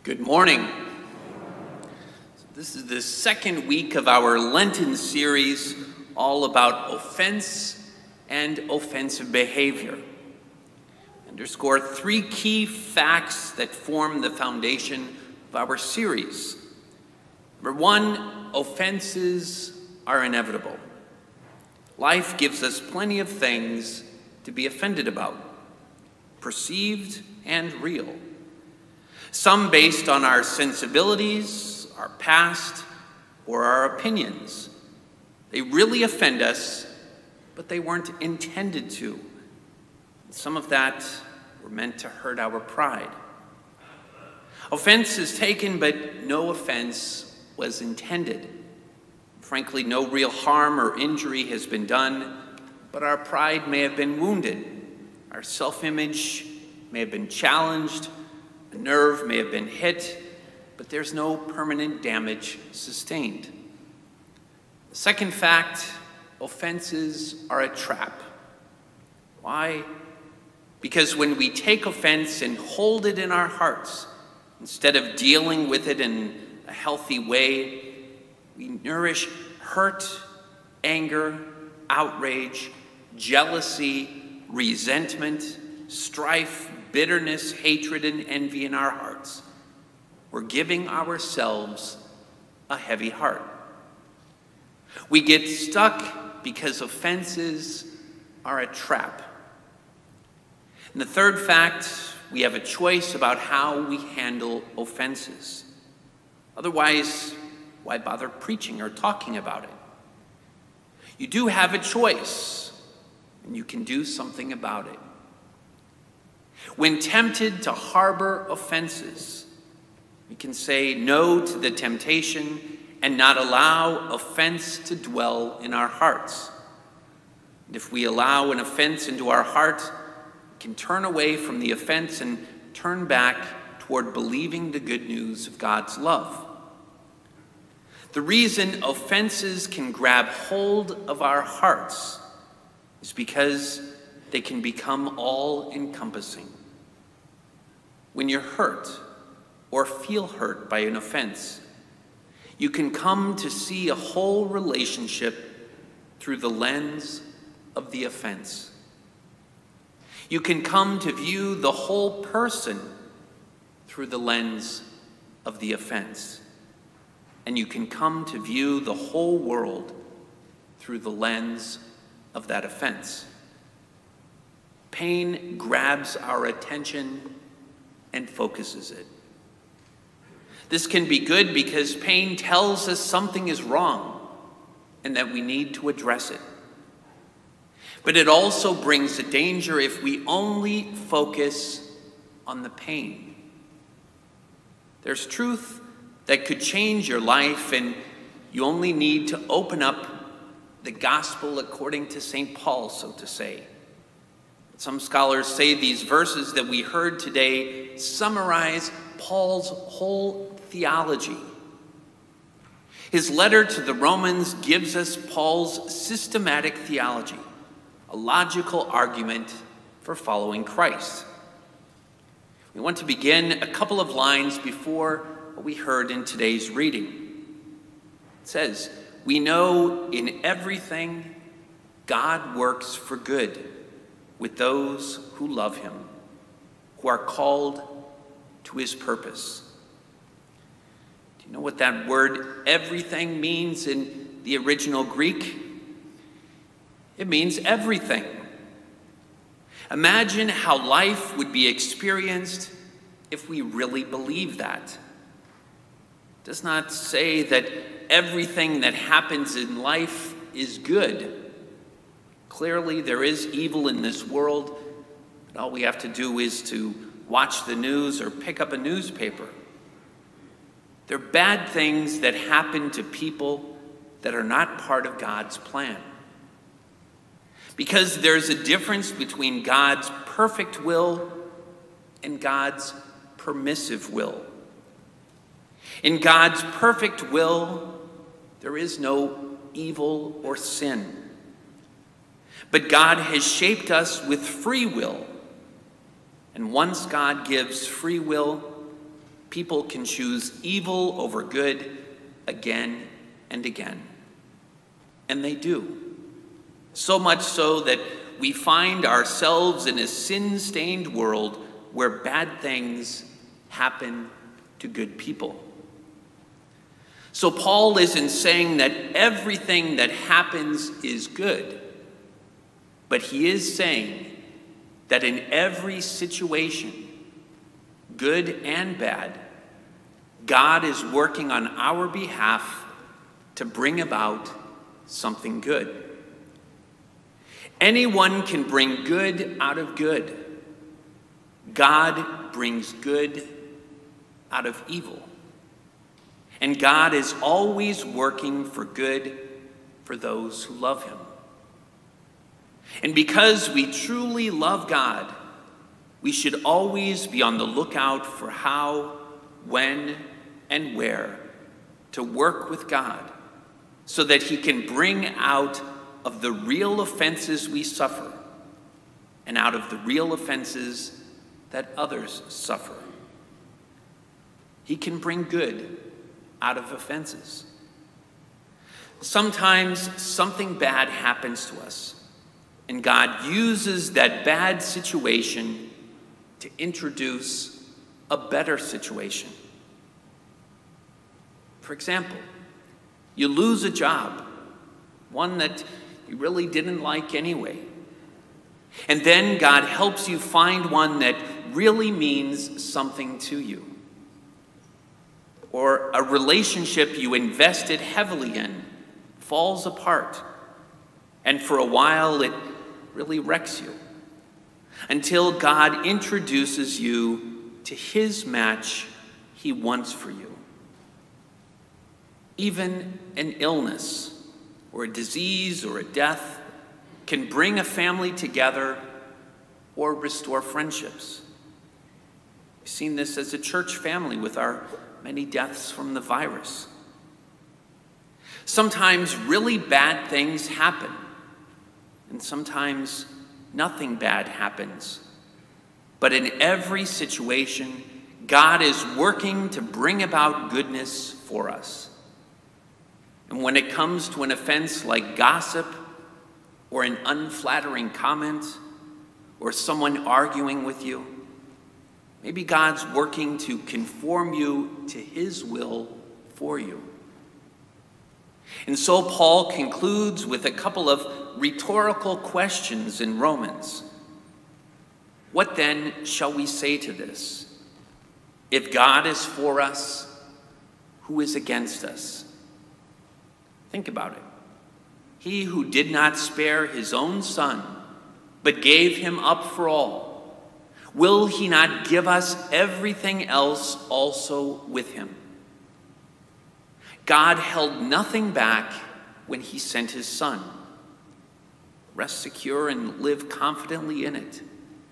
Good morning. This is the second week of our Lenten series all about offense and offensive behavior. Underscore three key facts that form the foundation of our series. Number one, offenses are inevitable. Life gives us plenty of things to be offended about, perceived and real. Some based on our sensibilities, our past, or our opinions. They really offend us, but they weren't intended to. Some of that were meant to hurt our pride. Offense is taken, but no offense was intended. Frankly, no real harm or injury has been done, but our pride may have been wounded. Our self-image may have been challenged. A nerve may have been hit, but there's no permanent damage sustained. The second fact, offenses are a trap. Why? Because when we take offense and hold it in our hearts, instead of dealing with it in a healthy way, we nourish hurt, anger, outrage, jealousy, resentment, strife, bitterness, hatred, and envy in our hearts. We're giving ourselves a heavy heart. We get stuck because offenses are a trap. And the third fact, we have a choice about how we handle offenses. Otherwise, why bother preaching or talking about it? You do have a choice, and you can do something about it. When tempted to harbor offenses, we can say no to the temptation and not allow offense to dwell in our hearts. And if we allow an offense into our heart, we can turn away from the offense and turn back toward believing the good news of God's love. The reason offenses can grab hold of our hearts is because they can become all-encompassing. When you're hurt or feel hurt by an offense, you can come to see a whole relationship through the lens of the offense. You can come to view the whole person through the lens of the offense. And you can come to view the whole world through the lens of that offense. Pain grabs our attention and focuses it. This can be good because pain tells us something is wrong and that we need to address it. But it also brings a danger if we only focus on the pain. There's truth that could change your life, and you only need to open up the gospel according to St. Paul, so to say. Some scholars say these verses that we heard today summarize Paul's whole theology. His letter to the Romans gives us Paul's systematic theology, a logical argument for following Christ. We want to begin a couple of lines before what we heard in today's reading. It says, "We know in everything God works for good with those who love him, who are called to his purpose." Do you know what that word everything means in the original Greek? It means everything. Imagine how life would be experienced if we really believe that. It does not say that everything that happens in life is good. Clearly, there is evil in this world, but all we have to do is to watch the news or pick up a newspaper. There are bad things that happen to people that are not part of God's plan. Because there's a difference between God's perfect will and God's permissive will. In God's perfect will, there is no evil or sin. But God has shaped us with free will. And once God gives free will, people can choose evil over good again and again. And they do. So much so that we find ourselves in a sin-stained world where bad things happen to good people. So Paul isn't saying that everything that happens is good, but he is saying that in every situation, good and bad, God is working on our behalf to bring about something good. Anyone can bring good out of good. God brings good out of evil. And God is always working for good for those who love him. And because we truly love God, we should always be on the lookout for how, when, and where to work with God so that he can bring out of the real offenses we suffer and out of the real offenses that others suffer. He can bring good out of offenses. Sometimes something bad happens to us, and God uses that bad situation to introduce a better situation. For example, you lose a job, one that you really didn't like anyway. And then God helps you find one that really means something to you. Or a relationship you invested heavily in falls apart, and for a while it really wrecks you, until God introduces you to his match he wants for you. Even an illness or a disease or a death can bring a family together or restore friendships. We've seen this as a church family with our many deaths from the virus. Sometimes really bad things happen, and sometimes nothing bad happens. But in every situation, God is working to bring about goodness for us. And when it comes to an offense like gossip, or an unflattering comment, or someone arguing with you, maybe God's working to conform you to his will for you. And so Paul concludes with a couple of rhetorical questions in Romans. What then shall we say to this? If God is for us, who is against us? Think about it. He who did not spare his own son, but gave him up for all, will he not give us everything else also with him? God held nothing back when he sent his son. Rest secure and live confidently in it.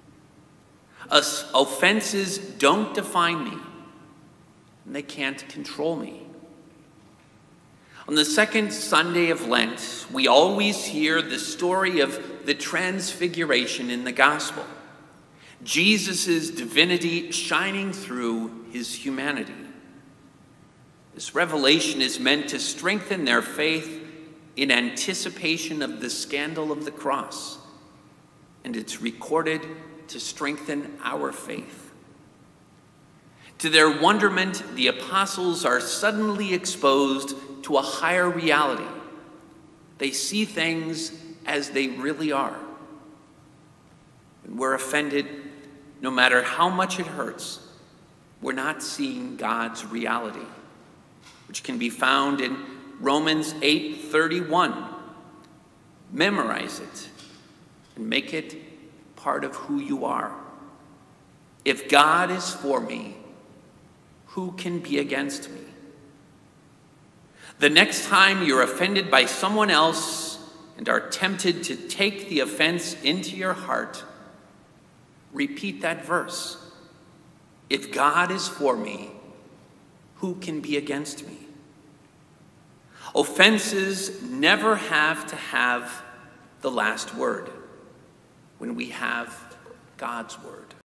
Offenses don't define me, and they can't control me. On the second Sunday of Lent, we always hear the story of the Transfiguration in the Gospel. Jesus' divinity shining through his humanity. This revelation is meant to strengthen their faith in anticipation of the scandal of the cross, and it's recorded to strengthen our faith. To their wonderment, the apostles are suddenly exposed to a higher reality. They see things as they really are. When we're offended, no matter how much it hurts, we're not seeing God's reality, which can be found in Romans 8:31. Memorize it and make it part of who you are. If God is for me, who can be against me? The next time you're offended by someone else and are tempted to take the offense into your heart, repeat that verse. If God is for me, who can be against me? Offenses never have to have the last word when we have God's word.